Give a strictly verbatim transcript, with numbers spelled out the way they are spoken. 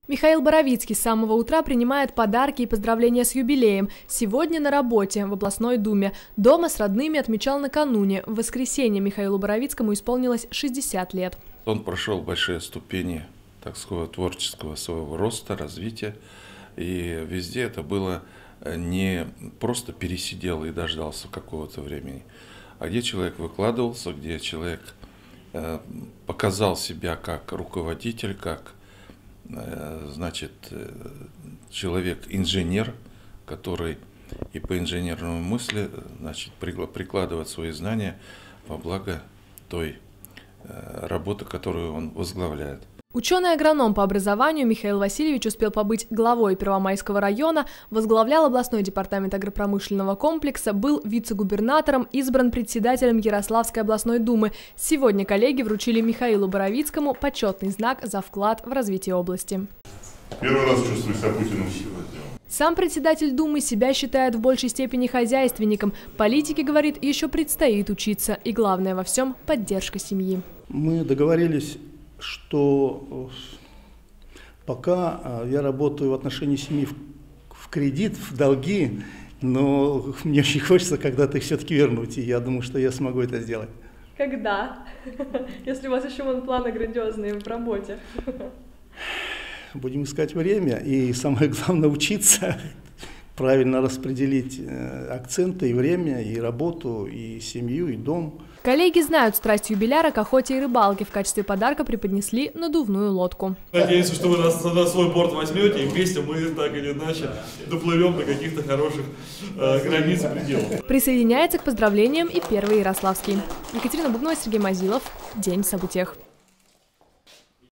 Михаил Боровицкий с самого утра принимает подарки и поздравления с юбилеем. Сегодня на работе в областной думе. Дома с родными отмечал накануне. В воскресенье Михаилу Боровицкому исполнилось шестьдесят лет. Он прошел большие ступени, так сказать, творческого своего роста, развития. И везде это было не просто пересидел и дождался какого-то времени, а где человек выкладывался, где человек показал себя как руководитель, как значит, человек-инженер, который и по инженерному мысли, значит, прикладывает свои знания во благо той работы, которую он возглавляет. Ученый-агроном по образованию Михаил Васильевич успел побыть главой Первомайского района, возглавлял областной департамент агропромышленного комплекса, был вице-губернатором, избран председателем Ярославской областной думы. Сегодня коллеги вручили Михаилу Боровицкому почетный знак за вклад в развитие области. Первый раз чувствую себя Путиным. Сам председатель Думы себя считает в большей степени хозяйственником. Политике, говорит, еще предстоит учиться. И главное во всем – поддержка семьи. Мы договорились, что пока я работаю в отношении семьи в кредит, в долги, но мне очень хочется когда-то их все-таки вернуть, и я думаю, что я смогу это сделать. Когда? Если у вас еще вон планы грандиозные в работе. Будем искать время, и самое главное учиться правильно распределить акценты, и время, и работу, и семью, и дом. Коллеги знают страсть юбиляра к охоте и рыбалке. В качестве подарка преподнесли надувную лодку. Надеюсь, что вы нас на свой борт возьмете, и вместе мы так или иначе доплывем до каких-то хороших э, границ и пределов. Присоединяется к поздравлениям и первый ярославский. Екатерина Бубнова, Сергей Мазилов. День в событиях.